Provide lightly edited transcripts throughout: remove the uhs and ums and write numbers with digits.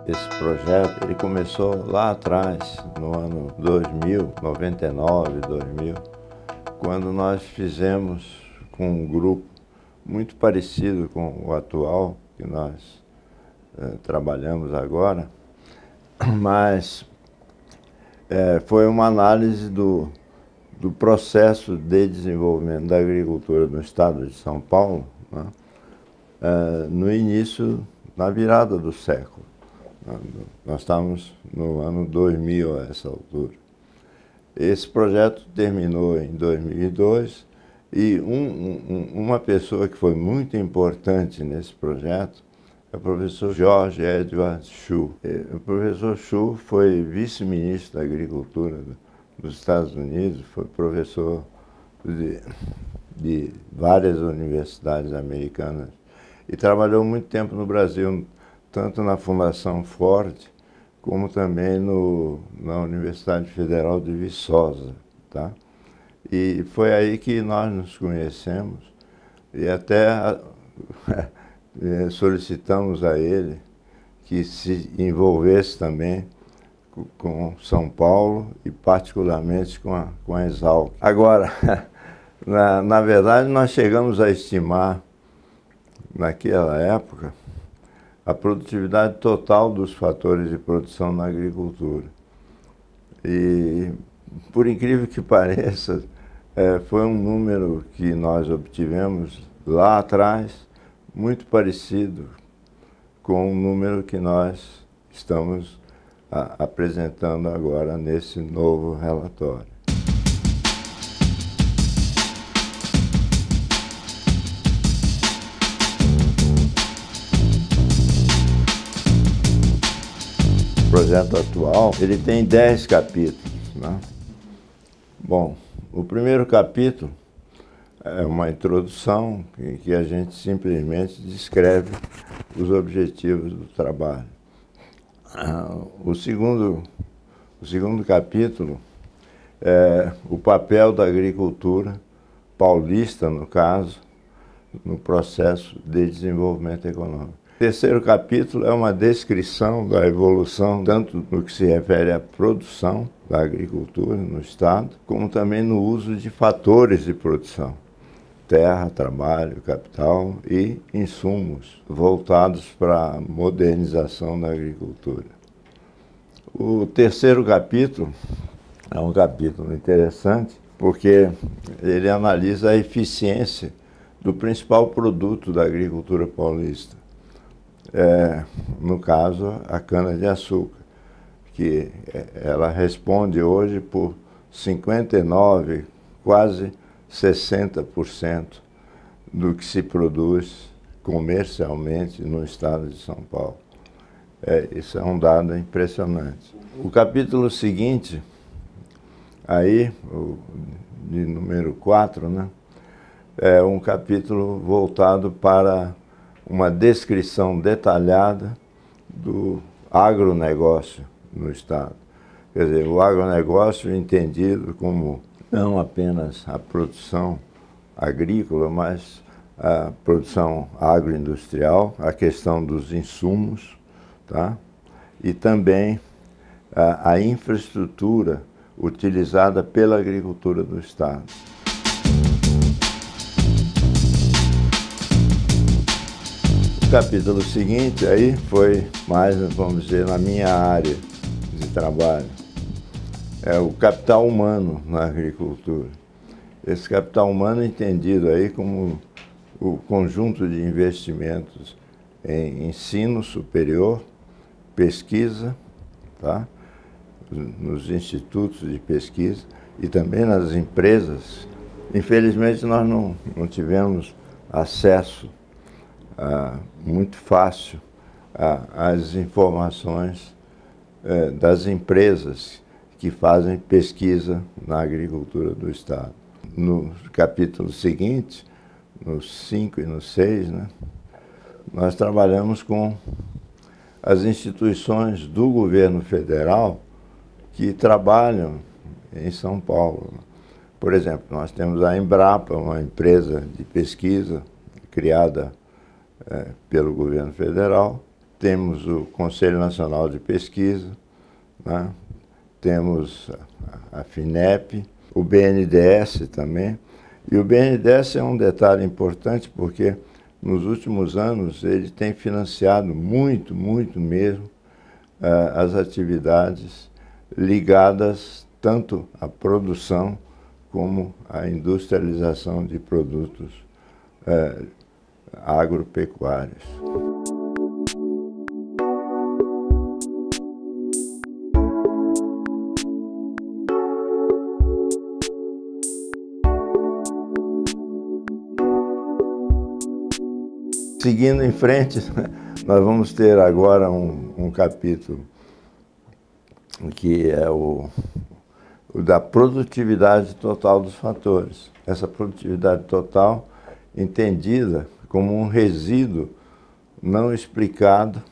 Esse projeto, ele começou lá atrás, no ano 2000, 99, 2000, quando nós fizemos com um grupo muito parecido com o atual, que nós trabalhamos agora, mas foi uma análise do processo de desenvolvimento da agricultura no estado de São Paulo, né, no início, na virada do século. Nós estamos no ano 2000 a essa altura. Esse projeto terminou em 2002 e uma pessoa que foi muito importante nesse projeto é o professor George Edward Shue. O professor Shue foi vice-ministro da Agricultura dos Estados Unidos, foi professor de várias universidades americanas e trabalhou muito tempo no Brasil, tanto na Fundação Ford, como também na Universidade Federal de Viçosa, tá? E foi aí que nós nos conhecemos e até solicitamos a ele que se envolvesse também com São Paulo e particularmente com a Exalc. Agora, na verdade, nós chegamos a estimar, naquela época, a produtividade total dos fatores de produção na agricultura. E, por incrível que pareça, foi um número que nós obtivemos lá atrás, muito parecido com o número que nós estamos apresentando agora nesse novo relatório. O projeto atual, ele tem 10 capítulos, né? Bom, o primeiro capítulo é uma introdução em que a gente simplesmente descreve os objetivos do trabalho. O segundo capítulo é o papel da agricultura paulista, no caso, no processo de desenvolvimento econômico. O terceiro capítulo é uma descrição da evolução, tanto no que se refere à produção da agricultura no estado, como também no uso de fatores de produção: terra, trabalho, capital e insumos voltados para a modernização da agricultura. O terceiro capítulo é um capítulo interessante porque ele analisa a eficiência do principal produto da agricultura paulista, no caso, a cana-de-açúcar, que ela responde hoje por 59%, quase 60% do que se produz comercialmente no estado de São Paulo. Isso é um dado impressionante. O capítulo seguinte, aí, de número 4, né, é um capítulo voltado para uma descrição detalhada do agronegócio no estado. Quer dizer, o agronegócio entendido como não apenas a produção agrícola, mas a produção agroindustrial, a questão dos insumos, tá? E também a infraestrutura utilizada pela agricultura do estado. O capítulo seguinte aí foi mais, vamos dizer, na minha área de trabalho. É o capital humano na agricultura. Esse capital humano entendido aí como o conjunto de investimentos em ensino superior, pesquisa, tá? Nos institutos de pesquisa e também nas empresas. Infelizmente, nós não tivemos acesso muito fácil às informações das empresas que fazem pesquisa na agricultura do estado. No capítulo seguinte, no 5 e no 6, né, nós trabalhamos com as instituições do governo federal que trabalham em São Paulo. Por exemplo, nós temos a Embrapa, uma empresa de pesquisa criada pelo governo federal. temos o Conselho Nacional de Pesquisa, né? Temos a FINEP, o BNDES também. E o BNDES é um detalhe importante porque nos últimos anos ele tem financiado muito, muito mesmo as atividades ligadas tanto à produção como à industrialização de produtos agropecuários. Seguindo em frente, nós vamos ter agora um capítulo que é o da produtividade total dos fatores. Essa produtividade total entendida como um resíduo não explicado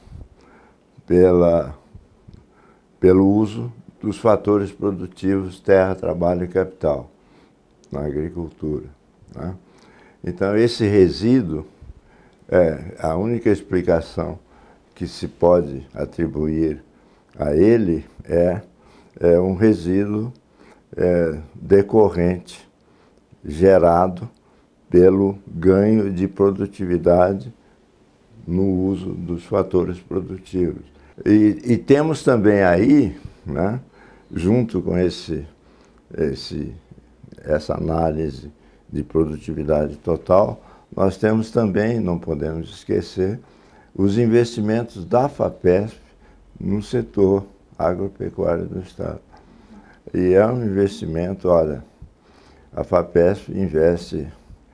pelo uso dos fatores produtivos terra, trabalho e capital na agricultura, né? Então, esse resíduo, a única explicação que se pode atribuir a ele é um resíduo decorrente, gerado pelo ganho de produtividade no uso dos fatores produtivos. E temos também aí, né, junto com essa análise de produtividade total, nós temos também, não podemos esquecer, os investimentos da FAPESP no setor agropecuário do Estado. E é um investimento, olha, a FAPESP investe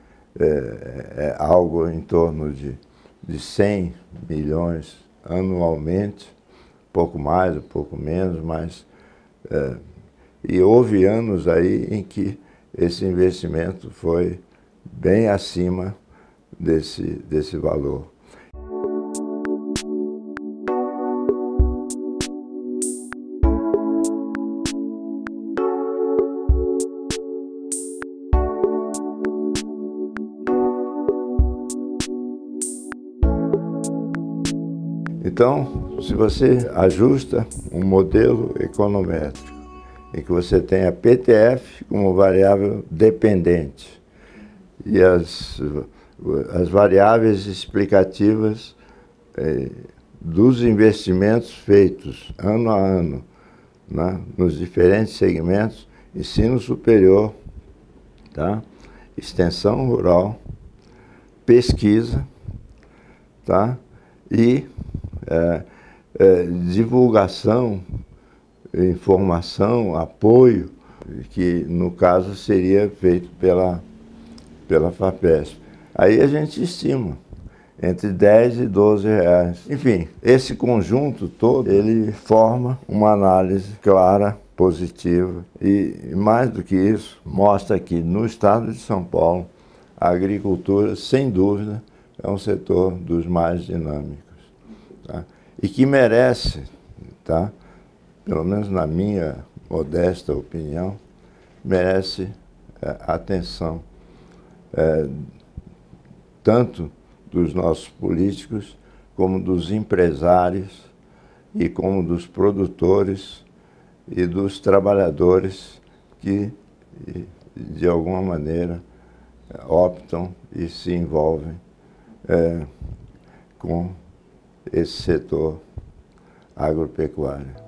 algo em torno de 100 milhões anualmente, pouco mais, um pouco menos, mas... e houve anos aí em que esse investimento foi bem acima desse valor. Então, se você ajusta um modelo econométrico em que você tem a PTF como variável dependente e as variáveis explicativas dos investimentos feitos ano a ano, né, nos diferentes segmentos, ensino superior, tá, extensão rural, pesquisa, tá, e divulgação, informação, apoio, que no caso seria feito pela FAPESP. Aí a gente estima entre 10 e 12 reais. Enfim, esse conjunto todo, ele forma uma análise clara, positiva e, mais do que isso, mostra que no estado de São Paulo, a agricultura, sem dúvida, é um setor dos mais dinâmicos, tá? E que merece, tá? Pelo menos na minha modesta opinião, merece atenção, tanto dos nossos políticos, como dos empresários, e como dos produtores e dos trabalhadores que, de alguma maneira, optam e se envolvem com esse setor agropecuário.